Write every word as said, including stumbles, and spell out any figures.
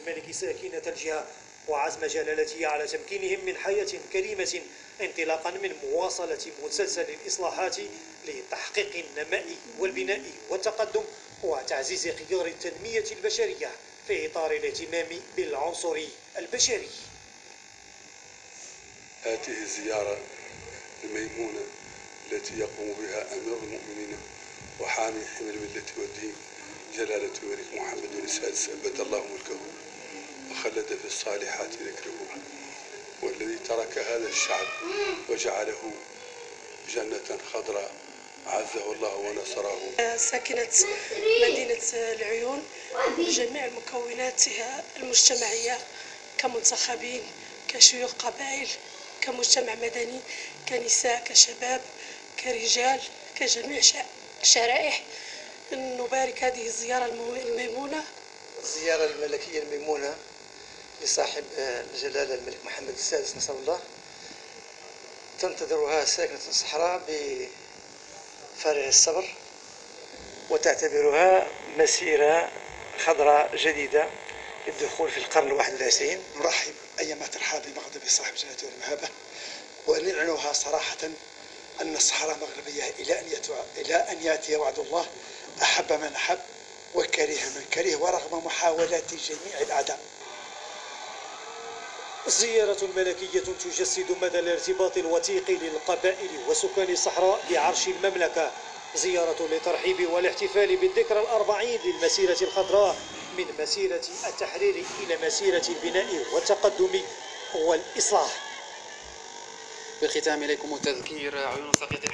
الملك ساكنة الجهة، وعزم جلالته على تمكينهم من حياة كريمة انطلاقا من مواصلة مسلسل الإصلاحات لتحقيق النماء والبناء والتقدم وتعزيز خيار التنمية البشرية في إطار الاهتمام بالعنصر البشري. هذه الزيارة الميمونة التي يقوم بها أمير المؤمنين وحامي حمى الملة والدين جلالة الملك محمد السادس أبد الله ملكه وخلد في الصالحات ذكره، والذي ترك هذا الشعب وجعله جنة خضراء عزه الله ونصره. ساكنة مدينة العيون بجميع مكوناتها المجتمعية كمنتخبين، كشيوخ قبائل، كمجتمع مدني، كنساء، كشباب، كرجال، كجميع شرائح. نبارك هذه الزيارة الميمونة، الزيارة الملكية الميمونة لصاحب الجلالة الملك محمد السادس نصر الله، تنتظرها ساكنة الصحراء بفارغ الصبر، وتعتبرها مسيرة خضراء جديدة للدخول في القرن الواحد والعشرين. نرحب أيما ترحاب بمغضب صاحب جلالة والمهابة، ونعلنها صراحة أن الصحراء مغربية إلى أن إلى أن يأتي وعد الله، أحب من أحب وكره من كره، ورغم محاولات جميع الأعداء. الزيارة الملكية تجسد مدى الارتباط الوثيق للقبائل وسكان الصحراء بعرش المملكة، زيارة للترحيب والاحتفال بالذكرى الأربعين للمسيرة الخضراء من مسيرة التحرير إلى مسيرة البناء والتقدم والإصلاح. بالختام إليكم تذكير عيون ساقط